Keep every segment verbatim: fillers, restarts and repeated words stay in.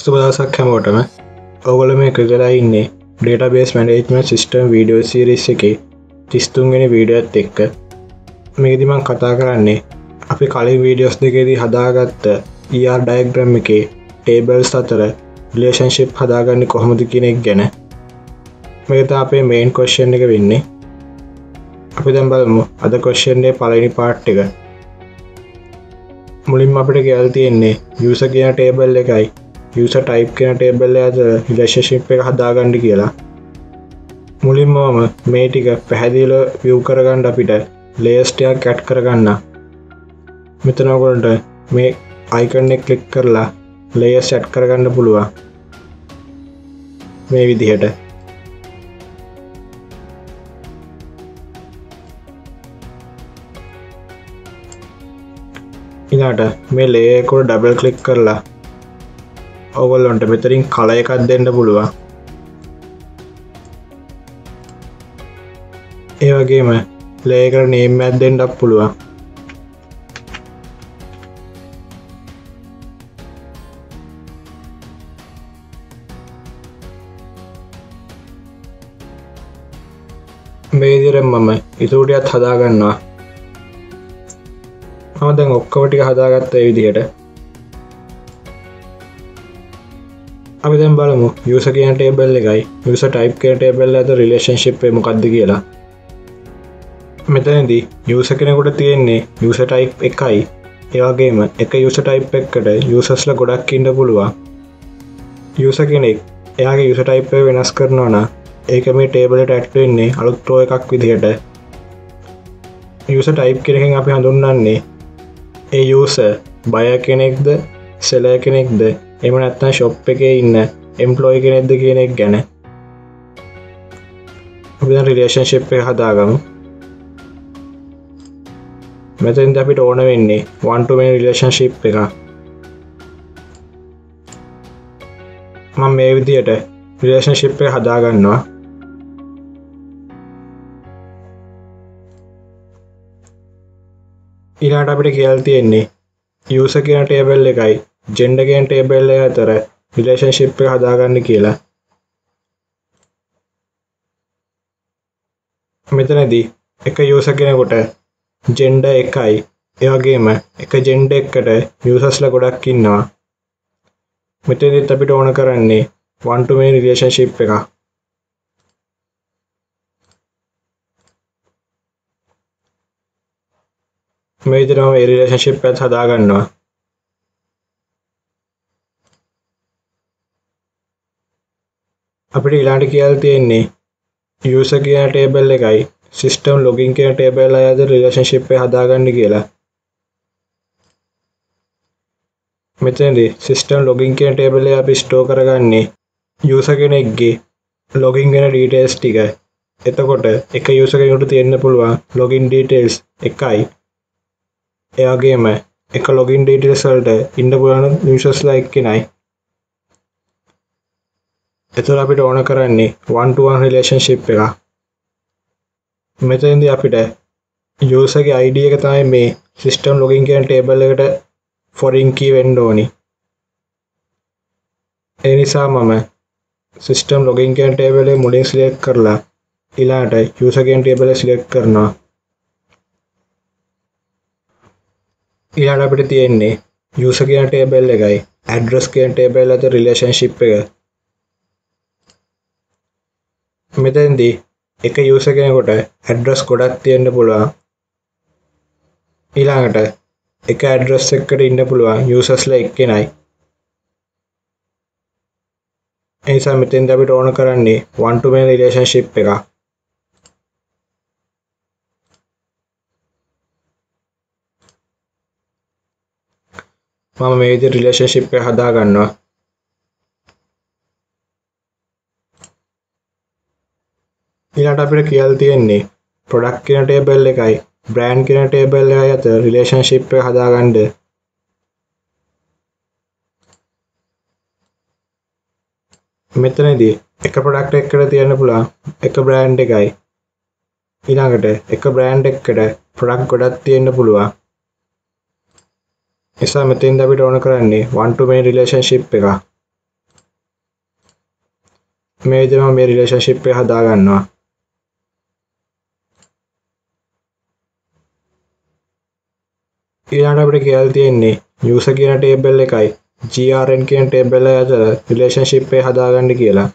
සුබ දවසක් හැමෝටම. ඔයගොල්ලෝ මේ කරලා ඉන්නේ database management system video series එකේ තිස් තුන් වෙනි වීඩියෝ එකත් එක්ක. මේකදී මම කතා කරන්නේ අපි කලින් වීඩියෝස් දෙකේදී හදාගත්ත E R diagram එකේ tables අතර relationship හදාගන්නේ කොහොමද කියන එක ගැන. මේක තමයි අපේ main question එක වෙන්නේ. අපි දැන් බලමු අද question එකේ පළවෙනි part එක. මුලින්ම අපිට කියලා තියෙන්නේ user කියන table එකයි user type කියන table එක අතර relationship එක හදාගන්න කියලා. මුලින්ම මේ ටික පැහැදිලිව view කරගන්න අපිට layers ටිකක් add කරගන්න. මෙතන ඔයගොල්ලන්ට මේ icon එක click කරලා layers add කරගන්න පුළුවන්. මේ විදිහට. ඊළඟට මේ layer එක උඩ double click කරලා ඔයගොල්ලන්ට මෙතනින් color එකක් දෙන්න පුළුවන්. ඒ වගේම layer එකට name එකක් දෙන්නත් පුළුවන්. මේ විදිහට මම ඉතුරු ටිකත් හදා ගන්නවා. මම දැන් ඔක්කොම ටික හදාගත්ත ඒ විදිහට. අපි දැන් බලමු user කියන table එකයි user type කියන table එක අතර relationship එක මොකක්ද කියලා. මෙතනදී user කෙනෙකුට තියෙන්නේ user type එකයි. ඒ වගේම එක user type එකකට usersලා ගොඩක් ඉන්න පුළුවන්. user කෙනෙක් එයාගේ user type එක වෙනස් කරනවා නම් ඒක මේ table එකට add වෙන්නේ අලුත් row එකක් විදිහට. user type කියන එකෙන් අපි හඳුන්වන්නේ ඒ user buyer කෙනෙක්ද seller කෙනෙක්ද එහෙම නැත්නම් shop එකේ ඉන්න employee කෙනෙක්ද කියන එක ගැන. අපි දැන් relationship එක හදාගමු. මෙතෙන්ද අපිට ඕන වෙන්නේ one to many relationship එක. මම මේ විදිහට relationship එක හදා ගන්නවා. ඊළඟට අපිට කියලා තියෙන්නේ user කියන table එකයි gender කියන table එක අතර relationship එක හදාගන්න කියලා. මෙතනදී එක user කෙනෙකුට gender එකයි ඒ වගේම එක gender එකකට usersලා ගොඩක් ඉන්නවා. මෙතනදිත් අපිට ඕන කරන්නේ one to many relationship එක. මේ විදිහට මේ relationship එක හදා ගන්නවා. අපිට ඊළඟට කියලා තියෙන්නේ user කියන table එකයි system login කියන table එක අතර relationship එක හදාගන්න කියලා. මෙතනදී system login කියන table එක අපි store කරගන්නේ user කෙනෙක්ගේ login වෙන details ටික. එතකොට එක user කෙනෙකුට තියෙන්න පුළුවන් login details එකයි. ඒ වගේම එක login details වලට ඉන්න පුළුවන් usersලා එක්කෙනයි. එතකොට අපිට ඕන කරන්නේ one to one relationship එක. මෙතෙන්දී අපිට user ගේ I D එක තමයි මේ system login කියන table එකට foreign key වෙන්න ඕනි. ඒ නිසා මම system login කියන table එක මුලින් select කරලා ඊළඟට user කියන table එක select කරනවා. ඊළඟට අපිට තියෙන්නේ user කියන table එකයි address කියන table අතර relationship එක. මෙතෙන්දී එක user කෙනෙකුට address ගොඩක් තියෙන්න පුළුවන්. ඊළඟට එක address එකකට ඉන්න පුළුවන් usersලා එක්කෙනයි. ඒ නිසා මෙතෙන්දී අපිට ඕන කරන්නේ one to many relationship එක. මම මේ විදිහට relationship එක හදා ගන්නවා. ඊළඟට අපිට කියලා තියෙන්නේ product කියන table එකයි brand කියන table එකයි අතර relationship එක හදාගන්න. මෙතනදී එක product එකකට තියෙන්න පුළුවන් එක brand එකයි. ඊළඟට එක brand එකකට product ගොඩක් තියෙන්න පුළුවන්. නිසා මෙතෙන්ද අපිට ඕන කරන්නේ one to many relationship එක. මේ විදිහට මම මේ රිලේෂන්ෂිප් එක හදා ගන්නවා. ඊළඟට අපිට කියලා තියෙන්නේ user කියන table එකයි grn කියන table එක අතර රිලේෂන්ෂිප් එක හදාගන්න කියලා.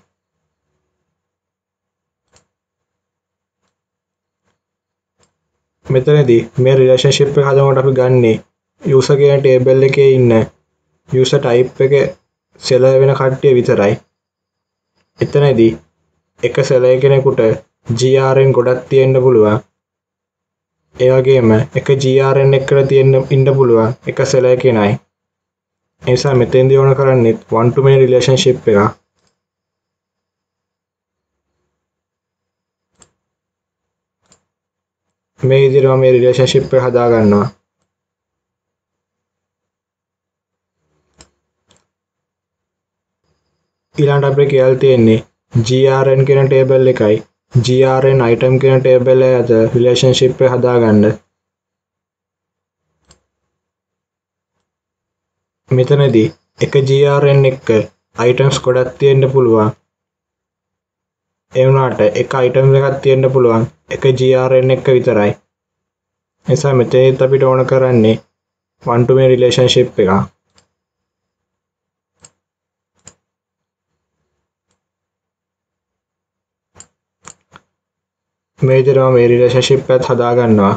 මෙතනදී මේ රිලේෂන්ෂිප් එක හදනකොට අපි ගන්නේ user කියන table එකේ ඉන්න user type එකේ seller වෙන කට්ටිය විතරයි. එතනදී එක seller කෙනෙකුට grn ගොඩක් තියෙන්න පුළුවන්. ඒ වගේම එක grn එකට තියෙන්න ඉන්න පුළුවන් එක seller කෙනයි. ඒ නිසා මෙතෙන්දී ඕන කරන්නේ one to many relationship එක. මේ විදිහට මම මේ රිලේෂන්ෂිප් එක හදා ගන්නවා. ඊළඟට අපිට කියලා තියෙන්නේ grn කියන table එකයි grn item කියන table එක අතර රිලේෂන්ෂිප් එක හදාගන්න. මෙතනදී එක grn එක items ගොඩක් තියෙන්න පුළුවන්. ඒ වුණාට එක item එකක් තියෙන්න පුළුවන් එක grn එක විතරයි. ඒ නිසා මෙතනදිත් අපිට ඕන කරන්නේ one to many relationship එක. මේ විදිහට මම මේ රිලේෂන්ෂිප් එකත් හදා ගන්නවා.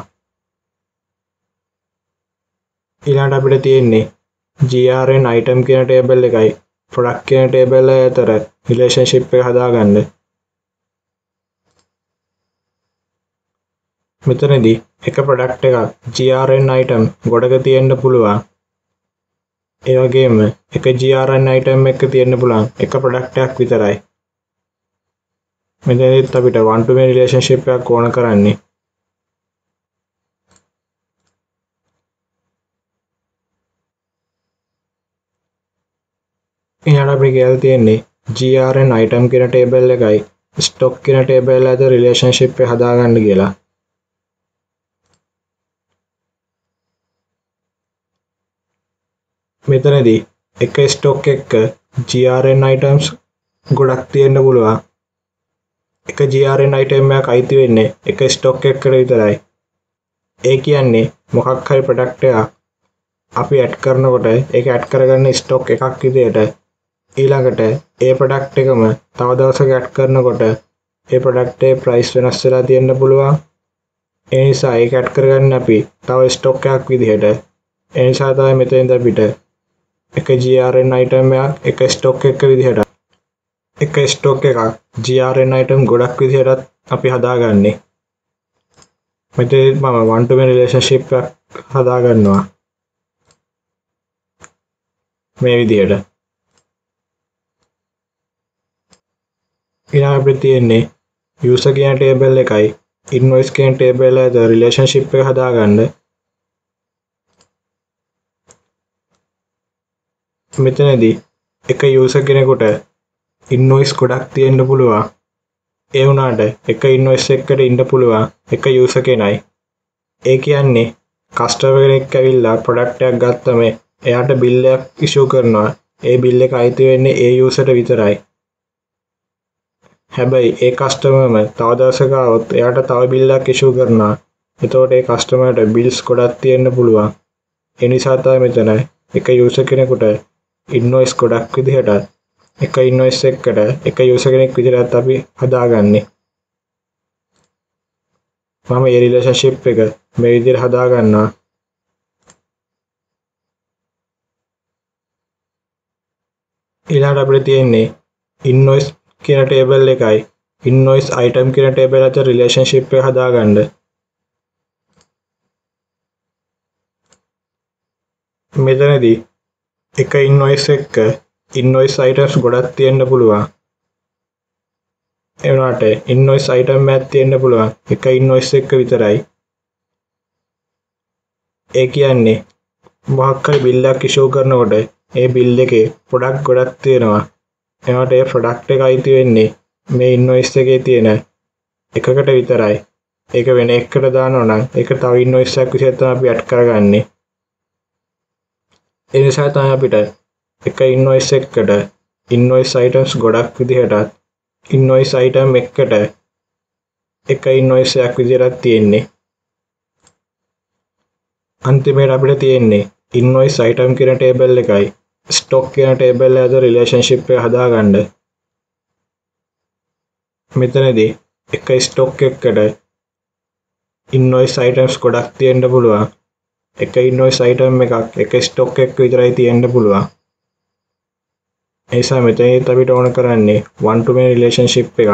ඊළඟට අපිට තියෙන්නේ grn item කියන table එකයි product කියන table එක අතර රිලේෂන්ෂිප් එක හදාගන්න. මෙතනදී එක product එකක් grn item ගොඩක තියෙන්න පුළුවන්. ඒ වගේම එක grn item එකක තියෙන්න පුළුවන් එක product එකක් විතරයි. මෙතනදිත් අපිට one to many relationship එකක් ඕන කරන්නේ. ඊළඟට අපිට කියලා තියෙන්නේ grn item කියන table එකයි stock කියන table එක අතර relationship එක හදාගන්න කියලා. මෙතනදී එක stock එකක grn items ගොඩක් තියෙන්න පුළුවන්. එක grn item එකක් අයිති වෙන්නේ එක stock එකකට විතරයි. ඒ කියන්නේ මොකක් හරි product එකක් අපි add කරනකොට ඒක add කරගන්න stock එකක් විදියට ඊළඟට ඒ product එකම තව දවසක add කරනකොට ඒ product එකේ price වෙනස් වෙලා තියෙන්න පුළුවන්. ඒ නිසා ඒක add කරගන්න අපි තව stock එකක් විදියට. ඒ නිසා තමයි මෙතෙන්ද අපිට එක grn item එකක් එක stock එකක විදියට එක stock එකක් grn item ගොඩක් විදිහටත් අපි හදාගන්නේ. මෙතන මම one to many relationship එකක් හදාගන්නවා. මේ විදිහට. ඊළඟ අපිට තියෙන්නේ user කියන table එකයි invoice කියන table එක අතර relationship එක හදාගන්න. මෙතනදී එක user කෙනෙකුට invoice ගොඩක් තියෙන්න පුළුවන්. ඒ වුණාට එක invoice එකකට ඉන්න පුළුවන් එක user කෙනයි. ඒ කියන්නේ customer කෙනෙක් ඇවිල්ලා product එකක් ගත්තම එයාට bill එකක් issue කරනවා. ඒ bill එක අයිති වෙන්නේ ඒ user ට විතරයි. හැබැයි ඒ customerම තව දවසක આવොත් එයාට තව bill එකක් issue කරනවා. එතකොට ඒ customerට bills ගොඩක් තියෙන්න පුළුවන්. ඒ නිසා තමයි මෙතන එක user කෙනෙකුට invoice ගොඩක් විදිහට එක invoice එකකට එක user කෙනෙක් විදිහට අපි හදාගන්නේ. මම මේ relationship එක මේ විදිහට හදා ගන්නවා. ඊළඟට අපිට තියෙන්නේ invoice කියන table එකයි invoice item කියන table අතර relationship එක හදාගන්න. මෙතනදී එක invoice එකක invoice items ගොඩක් තියෙන්න පුළුවන්. ඒ වුණාට invoice item එකක් තියෙන්න පුළුවන් එක invoice එකක විතරයි. ඒ කියන්නේ මොකක් හරි bill එකක් issue කරනකොට ඒ bill එකේ product ගොඩක් තියෙනවා. එනකොට ඒ product එක අයිති වෙන්නේ මේ invoice එකේ තියෙන එකකට විතරයි. ඒක වෙන එකකට දානවා නම් ඒක තව invoice එකක් විදිහට තමයි අපි add කරගන්නේ. ඒ නිසා තමයි අපිට එක invoice එකකට invoice items ගොඩක් විදිහට ඉන්වොයිස් අයිටම් එකකට එක ඉන්වොයිස් එකක් විදිහට තියෙන්නේ. අන්තිමට අපිට තියෙන්නේ ඉන්වොයිස් අයිටම් කියන ටේබල් එකයි ස්ටොක් කියන ටේබල් එක අතර රිලේෂන්ෂිප් එක හදාගන්න. මෙතනදී එක ස්ටොක් එකකට ඉන්වොයිස් අයිටම්ස් ගොඩක් තියෙන්න පුළුවන්. එක ඉන්වොයිස් අයිටම් එකක් එක ස්ටොක් එකක විතරයි තියෙන්න පුළුවන්. ඒ නිසා මෙතනදී අපිට ඕන කරන්නේ one to many රිලේෂන්ෂිප් එකක්.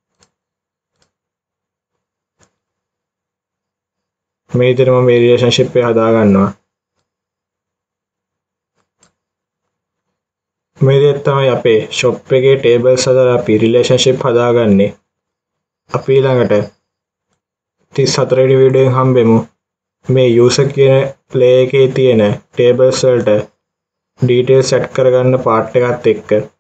මේ විදිහට මම මේ රිලේෂන්ෂිප් එක හදා ගන්නවා. මේ විදිහට තමයි අපේ shop එකේ tables අතර අපි රිලේෂන්ෂිප් හදාගන්නේ. අපි ඊළඟට තිස් හතර වෙනි වීඩියෝෙන් හම්බෙමු. මේ user කියන play එකේ තියෙන tables වලට details set කරගන්න part එකත් එක්ක.